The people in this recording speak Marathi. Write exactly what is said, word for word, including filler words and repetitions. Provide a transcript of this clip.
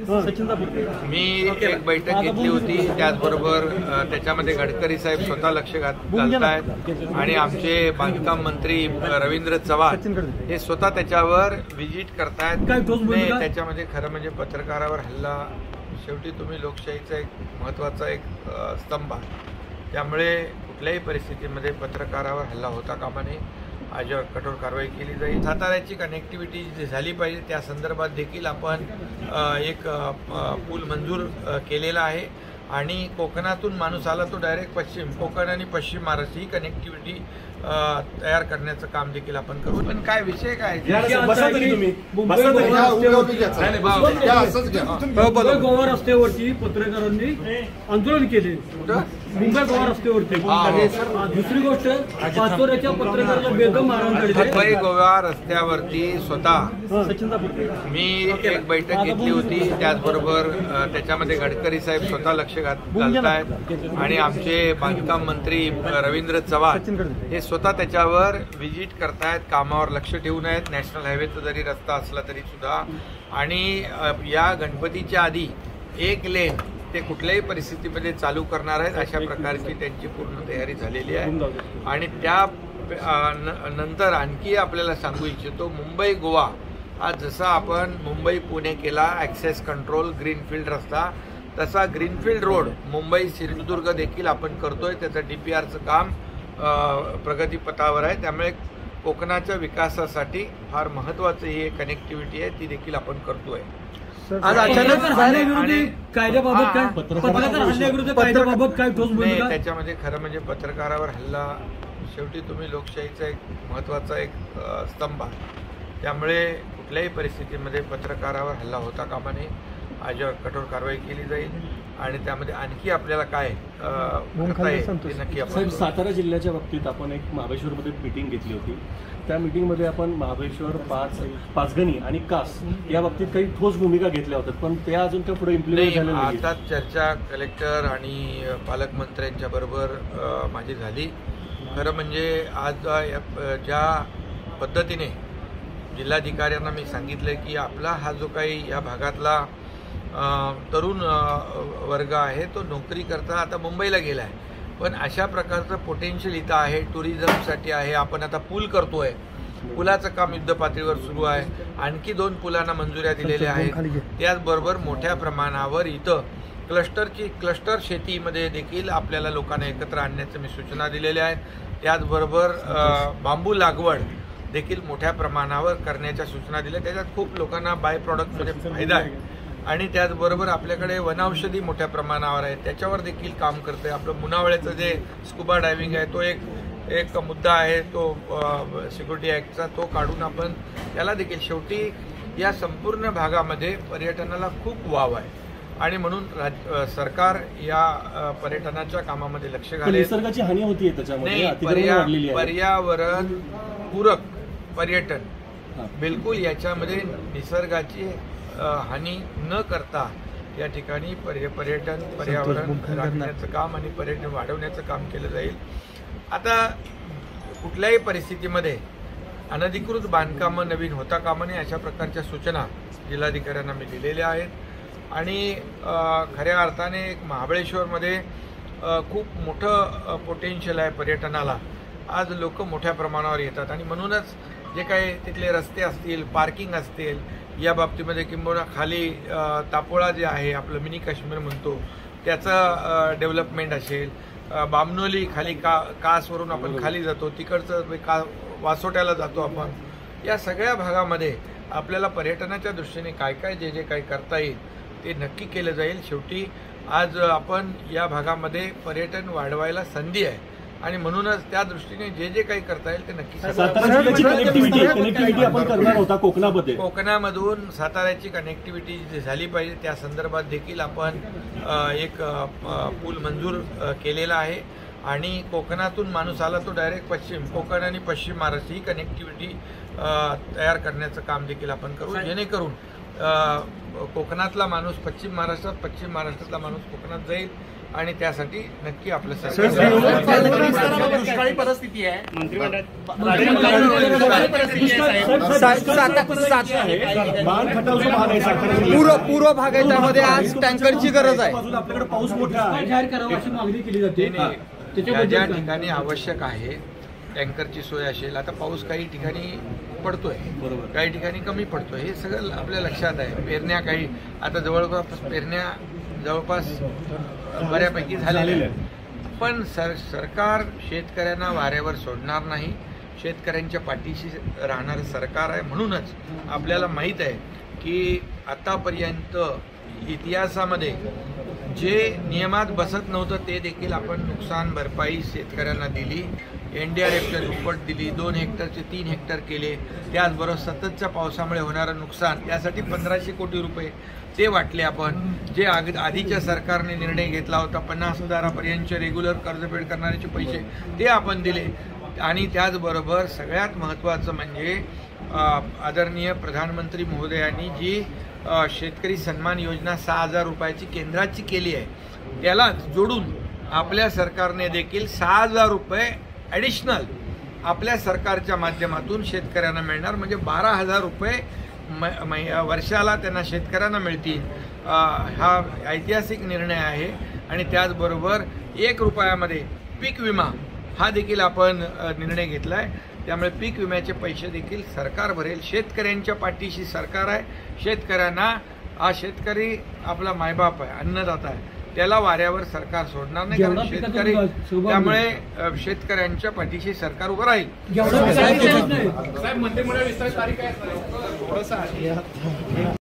मी एक बैठक घेतली होती, त्याचबरोबर त्याच्यामध्ये गडकरी साहेब स्वतः लक्ष घालत आहेत आणि आमचे बांधकाम मंत्री रवींद्र चव्हाण हे स्वतः त्याच्यावर व्हिजिट करतायत. त्याच्यामध्ये खरं म्हणजे पत्रकारावर हल्ला शेवटी तुम्ही लोकशाहीचा एक महत्त्वाचा एक स्तंभ आहे, त्यामुळे कुठल्याही परिस्थितीमध्ये पत्रकारावर हल्ला होता कामा नये. याच्यावर कठोर कारवाई केली जाईल. साताऱ्याची कनेक्टिव्हिटी जी झाली पाहिजे त्या संदर्भात देखील आपण एक पूल मंजूर केलेला आहे आणि कोकणातून माणूस आला तो डायरेक्ट पश्चिम कोकण आणि पश्चिम महाराष्ट्र ही कनेक्टिव्हिटी तयार करण्याचं काम देखील आपण करू. पण काय विषय काय गोवा रस्त्यावरती पत्रकारांनी आंदोलन केले, मुंबई गोवा रस्त्यावरती. दुसरी गोष्ट पाचोऱ्याच्या पत्रकाराला बेदम मारहाण केली. मुंबई गोवा रस्त्यावरती स्वतः मी एक बैठक घेतली होती, त्याचबरोबर त्याच्यामध्ये गडकरी साहेब स्वतः लक्ष घालत आहेत आणि आमचे बांधकाम मंत्री रवींद्र चव्हाण हे स्वतः त्याच्यावर व्हिजिट करतायत, कामावर लक्ष ठेवून आहेत. नॅशनल हायवेचा जरी रस्ता असला तरी सुद्धा आणि या गणपतीच्या आधी एक लेन ते कुठल्याही परिस्थितीमध्ये चालू करणार आहेत अशा प्रकारची त्यांची पूर्ण तयारी झालेली आहे. आणि त्या नंतर आणखी आपल्याला सांगू इच्छितो, मुंबई गोवा आज जसा आपण मुंबई पुणे केला ॲक्सेस कंट्रोल ग्रीनफील्ड रस्ता, तसा ग्रीनफील्ड रोड मुंबई सिंधुदुर्ग देखील आपण करतोय. त्याचं डी पी आरचं काम प्रगतीपथावर आहे, त्यामुळे कोकणाच्या विकासासाठी फार महत्त्वाचं ही कनेक्टिव्हिटी आहे, ती देखील आपण करतोय. आज अचानक हल्ल्याविरोधी कायद्याबाबत काय पत्रकार हल्ल्याविरोधी कायद्याबाबत काय ठोस भूमिका? त्याच्यामध्ये खरं म्हणजे पत्रकारावर हल्ला शेवटी तुम्ही लोकशाहीचा एक महत्त्वाचा एक स्तंभ आहे, त्यामुळे कुठल्याही परिस्थितीमध्ये पत्रकारावर हल्ला होता कामा नये. याच्यावर कठोर कारवाई केली जाईल आणि त्यामध्ये आणखी आपल्याला काय करता येईल ते नक्की आपण. सातारा जिल्ह्याच्या बाबतीत आपण एक महाबळेश्वरमध्ये मीटिंग घेतली होती, त्या मीटिंगमध्ये आपण महाबळेश्वर पाच पाचगणी आणि कास या बाबतीत काही ठोस भूमिका घेतल्या होत्या, पण त्या अजून त्या पुढे इम्प्लिमेंट झाल्या नाही. आता चर्चा कलेक्टर आणि पालकमंत्र्यांच्या बरोबर माझी झाली. खरं म्हणजे आज ज्या पद्धतीने जिल्हाधिकाऱ्यांना मी सांगितलं की आपला हा जो काही या भागातला तरुण वर्ग आहे तो नोकरी करता आता मुंबईला गेला आहे, पण अशा प्रकारचं पोटेन्शियल इथं आहे, टुरिझमसाठी आहे. आपण आता पूल करतोय, पुलाचं काम युद्धपातळीवर सुरू आहे, आणखी दोन पुलांना मंजुऱ्या दिलेल्या आहेत. त्याचबरोबर मोठ्या प्रमाणावर इथं क्लस्टरची क्लस्टर शेतीमध्ये देखील आपल्याला लोकांना एकत्र आणण्याचं मी सूचना दिलेल्या आहेत. त्याचबरोबर बांबू लागवड देखील मोठ्या प्रमाणावर करण्याच्या सूचना दिल्या, त्याच्यात खूप लोकांना बाय प्रॉडक्टमध्ये फायदा आहे. आणि त्याचबरोबर आपल्याकडे वनौषधी मोठ्या प्रमाणावर आहे, त्याच्यावर देखील काम करते. आपलं मुनावळ्याचं जे स्कुबा डायव्हिंग आहे तो एक एक मुद्दा आहे, तो सिक्युरिटी ॲक्टचा, तो काढून आपण त्याला देखील शेवटी या संपूर्ण भागामध्ये पर्यटनाला खूप वाव आहे आणि म्हणून सरकार या पर्यटनाच्या कामामध्ये लक्ष घालेल. निसर्गाची हानी होतीये त्याच्यामध्ये, पर्यावरण पूरक पर्यटन बिलकुल याच्यामध्ये निसर्गाची हानी न करता या ठिकाणी पर्यटन पर्यावरण राखण्याचं काम आणि पर्यटन वाढवण्याचं काम केलं जाईल. आता कुठल्याही परिस्थितीमध्ये अनधिकृत बांधकामं नवीन होता कामा नये अशा प्रकारच्या सूचना जिल्हाधिकाऱ्यांना मी दिलेल्या आहेत. आणि खऱ्या अर्थाने एक महाबळेश्वरमध्ये खूप मोठं पोटेन्शियल आहे पर्यटनाला. आज लोक मोठ्या प्रमाणावर येतात आणि म्हणूनच जे काही तिथले रस्ते असतील, पार्किंग असतील, या बाबतीमध्ये किंबहुना खाली तापोळा जे आहे आपलं मिनी काश्मीर म्हणतो त्याचं डेव्हलपमेंट असेल, बामनोली खाली का कासवरून आपण खाली जातो तिकडचं का वासोट्याला जातो आपण, या सगळ्या भागामध्ये आपल्याला पर्यटनाच्या दृष्टीने काय काय जे जे काही करता येईल ते नक्की केलं जाईल. शेवटी आज आपण या भागामध्ये पर्यटन वाढवायला संधी आहे आणि म्हणूनच त्या दृष्टीने जे जे काही करता येईल ते नक्की. कनेक्टिव्हिटी आपण करणार होता कोकणामध्ये, कोकणामधून साताऱ्याची कनेक्टिव्हिटी जी झाली पाहिजे त्या संदर्भात देखील आपण एक पूल मंजूर केलेला आहे आणि कोकणातून माणूस आला तो डायरेक्ट पश्चिम कोकण आणि पश्चिम महाराष्ट्र ही कनेक्टिव्हिटी तयार करण्याचं काम देखील आपण करू, जेणेकरून कोकणातला माणूस पश्चिम महाराष्ट्रात, पश्चिम महाराष्ट्रातला माणूस कोकणात जाईल आणि त्यासाठी नक्की आपलं सर, सरकार दुष्काळी परिस्थिती आहे पूर्व पूर्व भाग आहे त्यामध्ये आज टँकरची गरज आहे. आपल्याकडे पाऊस मोठा आहे. जाहीर करावं अशी मागणी केली जाते. ज्या ज्या ठिकाणी आवश्यक आहे टँकरची सोय असेल. आता पाऊस काही ठिकाणी पडतोय, बरोबर, काही ठिकाणी कमी पडतोय, हे सगळं आपल्या लक्षात आहे. पेरण्या काही आता जवळपास पेरण्या जवळपास बऱ्यापैकी झालेल्या आहेत. पण सर सरकार शेतकऱ्यांना वाऱ्यावर सोडणार नाही. शेतकऱ्यांच्या पाठीशी राहणारं सरकार आहे. म्हणूनच आपल्याला माहीत आहे की आतापर्यंत इतिहासामध्ये जे नियमात बसत नव्हतं ते देखील आपण नुकसान भरपाई शेतकऱ्यांना दिली. एन डी आर एफच्या दुप्पट दिली, दोन हेक्टरचे तीन हेक्टर केले. त्याचबरोबर सततच्या पावसामुळे होणारं नुकसान त्यासाठी पंधराशे कोटी रुपये ते वाटले आपण. जे आग आधीच्या सरकारने निर्णय घेतला होता पन्नास हजारापर्यंतचे रेग्युलर कर्जफेड करणाऱ्याचे पैसे ते आपण दिले. आणि त्याचबरोबर सगळ्यात महत्त्वाचं म्हणजे आदरणीय प्रधानमंत्री महोदयांनी जी शेतकरी सन्मान योजना सहा हजार रुपयाची केंद्राची केली आहे त्याला जोडून आपल्या सरकारने देखील सहा हजार रुपये ॲडिशनल आपल्या सरकारच्या माध्यमातून शेतकऱ्यांना मिळणार. म्हणजे बारा हजार रुपये म वर्षाला त्यांना शेतकऱ्यांना मिळतील. हा ऐतिहासिक निर्णय आहे. आणि त्याचबरोबर एक रुपयामध्ये पीक विमा हा देखील आपण निर्णय घेतला आहे. त्यामुळे पीक विम्याचे पैसे देखील सरकार भरेल. शेतकऱ्यांच्या पाठीशी सरकार आहे. शेतकऱ्यांना हा शेतकरी आपला मायबाप आहे, अन्नदाता आहे, त्याला वाऱ्यावर सरकार सोडणार नाही. कारण शेतकरी त्यामुळे शेतकऱ्यांच्या पाठीशी सरकार उभं राहील. साहेब मंत्रिमंडळ विस्ताराची तारीख काय?